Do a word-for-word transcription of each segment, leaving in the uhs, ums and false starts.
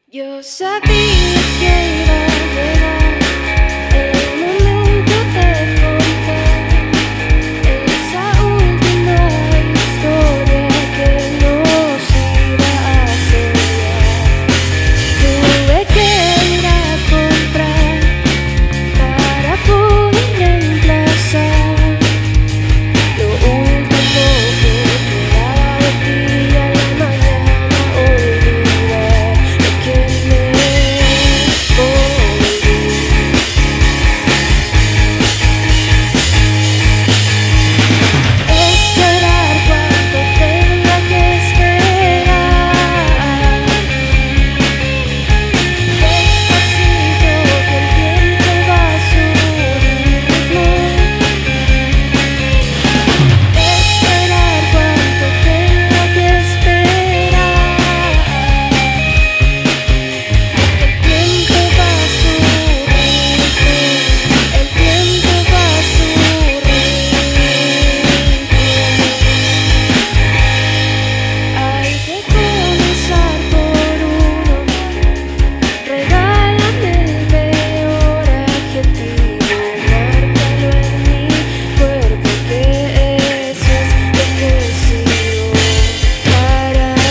Yo sabía que iba a llegar el momento de contar esa última historia que nos iba a sellar. Tuve que ir a comprar para poder reemplazar lo último que quedaba de ti a la mañana olvidar lo que me volví. Esperar cuanto tenga que esperar. Despacito que el tiempo va a su ritmo. Esperar cuanto tenga que esperar. El tiempo va a su ritmo. El tiempo va a su ritmo. Hay que comenzar por uno. Regálame el peor adjetivo, márcalo en mi cuerpo, que eso es lo que sigo para ti.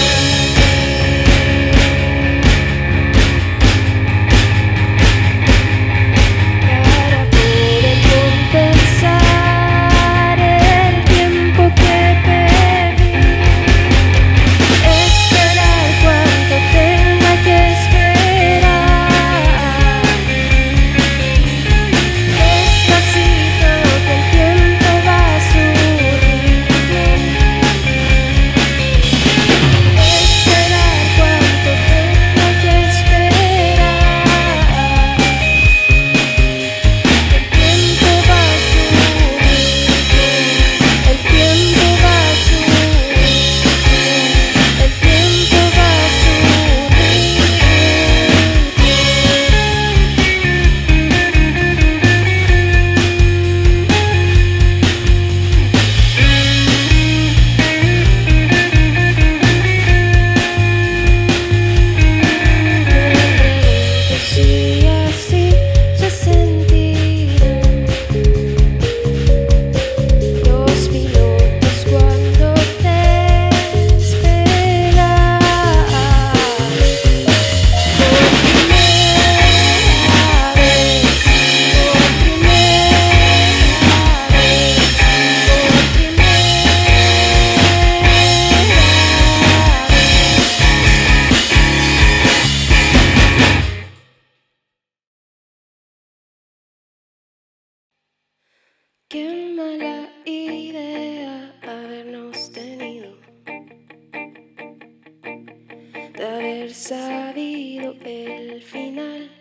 Para poder compensar el tiempo que perdí. Esperar cuanto tenga que esperar. Despacito que el tiempo va a su ritmo. Esperar cuanto tenga que esperar. El tiempo va a su ritmo. El tiempo va a su ritmo. El tiempo va a su Me pregunto si así se sentirán los pilotos cuando te despegan. Por primera vez, por primera vez, por Qué mala idea habernos tenido, de haber sabido el final.